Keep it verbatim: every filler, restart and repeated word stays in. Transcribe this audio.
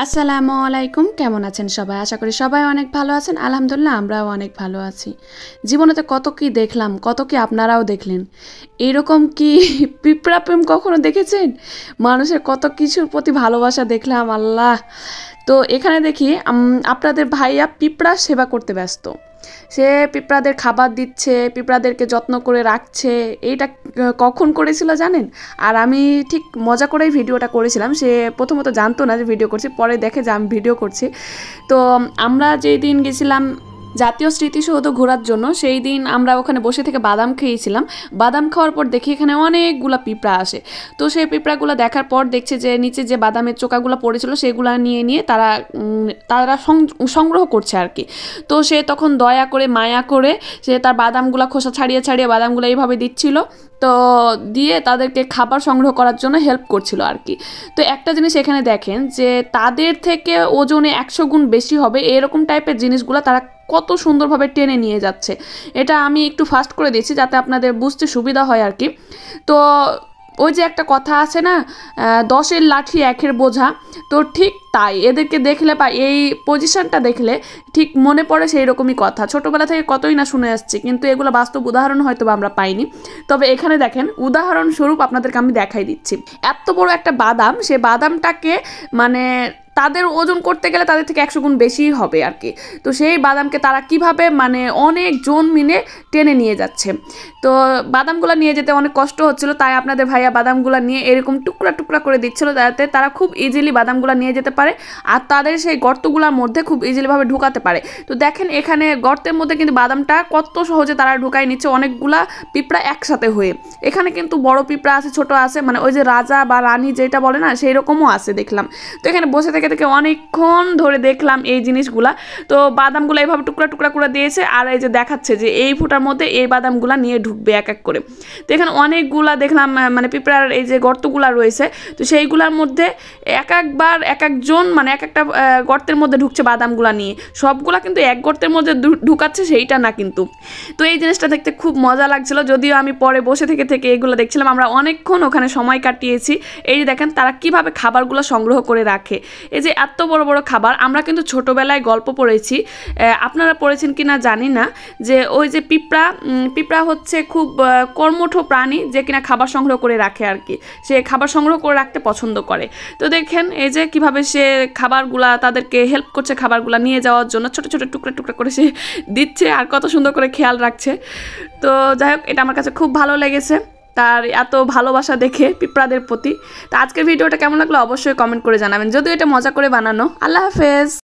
আসসালামু আলাইকুম, কেমন আছেন সবাই? আশা করি সবাই অনেক ভালো আছেন। আলহামদুলিল্লাহ আমরাও অনেক ভালো আছি। জীবনেতে কত কি দেখলাম, কত কি আপনারাও দেখলেন। এরকম কি পিঁপড়া প্রেম কখনো দেখেছেন? মানুষের কত কিছুর প্রতি ভালোবাসা দেখলাম, আল্লাহ। তো এখানে দেখি আপনাদের ভাইয়া পিঁপড়া সেবা করতে ব্যস্ত। সে পিঁপড়াদের খাবার দিচ্ছে, পিঁপড়াদেরকে যত্ন করে রাখছে। এইটা কখন করেছিল জানেন? আর আমি ঠিক মজা করেই ভিডিওটা করেছিলাম। সে প্রথমত জানতো না যে ভিডিও করছি, পরে দেখে যে আমি ভিডিও করছি। তো আমরা যেই দিন গেছিলাম জাতীয় স্মৃতিসৌধ ঘোরার জন্য, সেই দিন আমরা ওখানে বসে থেকে বাদাম খেয়েছিলাম। বাদাম খাওয়ার পর দেখি এখানে অনেকগুলো পিঁপড়া আসে। তো সেই পিঁপড়াগুলো দেখার পর দেখছে যে নিচে যে বাদামের চোকাগুলো পড়েছিল সেগুলো নিয়ে নিয়ে তারা তারা সংগ্রহ করছে আর কি। তো সে তখন দয়া করে মায়া করে সে তার বাদামগুলো খোসা ছাড়িয়ে ছাড়িয়ে বাদামগুলো এইভাবে দিচ্ছিল। তো দিয়ে তাদেরকে খাবার সংগ্রহ করার জন্য হেল্প করছিল আর কি। তো একটা জিনিস এখানে দেখেন যে তাদের থেকে ওজনে একশো গুণ বেশি হবে এরকম টাইপের জিনিসগুলো তারা কত সুন্দরভাবে টেনে নিয়ে যাচ্ছে। এটা আমি একটু ফাস্ট করে দিয়েছি যাতে আপনাদের বুঝতে সুবিধা হয় আর কি। তো ওই যে একটা কথা আছে না, দশের লাঠি একের বোঝা, তো ঠিক তাই এদেরকে দেখলে বা এই পজিশনটা দেখলে ঠিক মনে পড়ে সেই রকমই কথা। ছোটোবেলা থেকে কতই না শুনে আসছি, কিন্তু এগুলো বাস্তব উদাহরণ হয়তো বা আমরা পাইনি। তবে এখানে দেখেন উদাহরণস্বরূপ আপনাদেরকে আমি দেখাই দিচ্ছি। এত বড় একটা বাদাম, সে বাদামটাকে মানে তাদের ওজন করতে গেলে তাদের থেকে একশো গুণ বেশি হবে আর কি। তো সেই বাদামকে তারা কিভাবে মানে অনেক জন মিলে টেনে নিয়ে যাচ্ছে। তো বাদামগুলো নিয়ে যেতে অনেক কষ্ট হচ্ছিলো, তাই আপনাদের ভাইয়া বাদামগুলো নিয়ে এরকম টুকরা টুকরা করে দিচ্ছিল যাতে তারা খুব ইজিলি বাদামগুলো নিয়ে যেতে পারে আর তাদের সেই গর্তগুলোর মধ্যে খুব ইজিলিভাবে ঢুকাতে পারে। তো দেখেন এখানে গর্তের মধ্যে কিন্তু বাদামটা কত সহজে তারা ঢুকাই নিচ্ছে, অনেকগুলা পিঁপড়া একসাথে হয়ে। এখানে কিন্তু বড় পিঁপড়া আছে, ছোট আছে, মানে ওই যে রাজা বা রানী যেটা বলে না সেই রকমও আছে দেখলাম। তো এখানে বসে থেকে থেকে অনেকক্ষণ ধরে দেখলাম এই জিনিসগুলা। তো বাদামগুলো এইভাবে টুকরা টুকরা করে দিয়েছে আর এই যে দেখাচ্ছে যে এই ফুটার মধ্যে এই বাদামগুলা নিয়ে ঢুকবে এক এক করে। তো এখানে অনেকগুলা দেখলাম মানে পিঁপড়ার এই যে গর্তগুলা রয়েছে, তো সেইগুলার মধ্যে এক একবার এক একজন মানে এক একটা গর্তের মধ্যে ঢুকছে বাদামগুলা নিয়ে। সবগুলা কিন্তু এক গর্তের মধ্যে ঢুকাচ্ছে সেইটা না কিন্তু। তো এই জিনিসটা দেখতে খুব মজা লাগছিল, যদিও আমি পরে বসে থেকে থেকে এগুলো দেখছিলাম। আমরা অনেকক্ষণ ওখানে সময় কাটিয়েছি। এই যে দেখেন তারা কিভাবে খাবারগুলো সংগ্রহ করে রাখে। এই যে এত বড় বড় খাবার, আমরা কিন্তু ছোটোবেলায় গল্প পড়েছি, আপনারা পড়েছেন কি না জানি না, যে ওই যে পিঁপড়া পিঁপড়া হচ্ছে খুব কর্মঠ প্রাণী যে কিনা খাবার সংগ্রহ করে রাখে আর কি। সে খাবার সংগ্রহ করে রাখতে পছন্দ করে। তো দেখেন এই যে কিভাবে সে খাবারগুলা তাদেরকে হেল্প করছে খাবারগুলা নিয়ে যাওয়ার জন্য, ছোটো ছোটো টুকরা টুকরা করে সে দিচ্ছে আর কত সুন্দর করে খেয়াল রাখছে। তো যাই হোক, এটা আমার কাছে খুব ভালো লেগেছে তার এত ভালোবাসা দেখে পিঁপড়াদের প্রতি। তো আজকের ভিডিওটা কেমন লাগলো অবশ্যই কমেন্ট করে জানাবেন, যদিও এটা মজা করে বানানো। আল্লাহ হাফেজ।